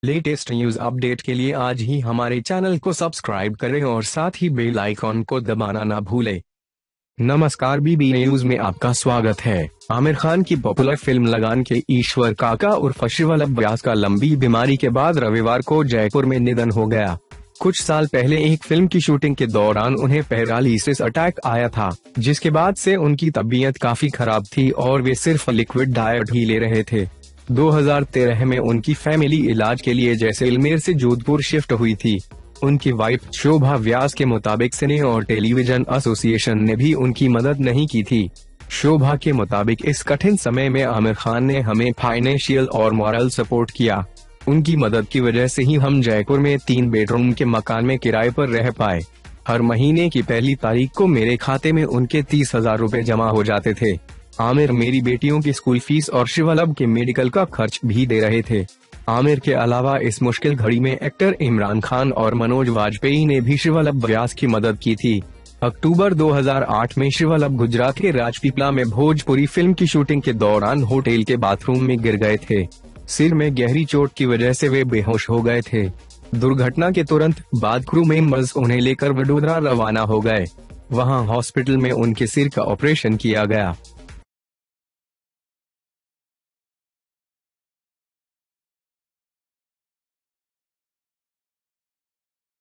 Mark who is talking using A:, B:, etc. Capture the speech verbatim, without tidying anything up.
A: Latest news update के लिए आज ही हमारे चैनल को सब्सक्राइब करें और साथ ही बेल आइकॉन को दबाना ना भूलें। नमस्कार, बीबी न्यूज में आपका स्वागत है। आमिर खान की पॉपुलर फिल्म लगान के ईश्वर काका उर्फ श्रीवल्लभ व्यास का लंबी बीमारी के बाद रविवार को जयपुर में निधन हो गया। कुछ साल पहले एक फिल्म की शूटिंग के दौरान उन्हें पैरालिसिस अटैक आया था, जिसके बाद से उनकी तबीयत काफी खराब थी और वे सिर्फ लिक्विड डाइट ही ले रहे थे। दो हज़ार तेरह में उनकी फैमिली इलाज के लिए जैसलमेर से जोधपुर शिफ्ट हुई थी। उनकी वाइफ शोभा व्यास के मुताबिक सिने और टेलीविजन एसोसिएशन ने भी उनकी मदद नहीं की थी। शोभा के मुताबिक इस कठिन समय में आमिर खान ने हमें फाइनेंशियल और मॉरल सपोर्ट किया। उनकी मदद की वजह से ही हम जयपुर में तीन बेडरूम के मकान में किराए पर रह पाए। हर महीने की पहली तारीख को मेरे खाते में उनके तीस हजार रूपए जमा हो जाते थे। आमिर मेरी बेटियों की स्कूल फीस और श्रीवल्लभ के मेडिकल का खर्च भी दे रहे थे। आमिर के अलावा इस मुश्किल घड़ी में एक्टर इमरान खान और मनोज वाजपेयी ने भी श्रीवल्लभ व्यास की मदद की थी। अक्टूबर दो हज़ार आठ में श्रीवल्लभ गुजरात के राजपीपला में भोजपुरी फिल्म की शूटिंग के दौरान होटल के बाथरूम में गिर गए थे। सिर में गहरी चोट की वजह से वे बेहोश हो गए थे। दुर्घटना के तुरंत बाद क्रू मेंबर्स उन्हें लेकर वडोदरा रवाना हो गए। वहां हॉस्पिटल में उनके सिर का ऑपरेशन किया गया।